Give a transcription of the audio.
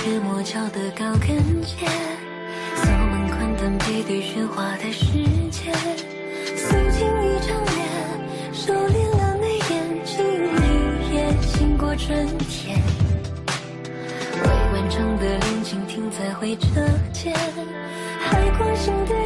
石磨脚的高跟鞋，锁门宽灯配对喧哗的世界，素净一张脸，收敛了眉眼，静一夜，经过春天。未完成的恋情停在回车键，还关心的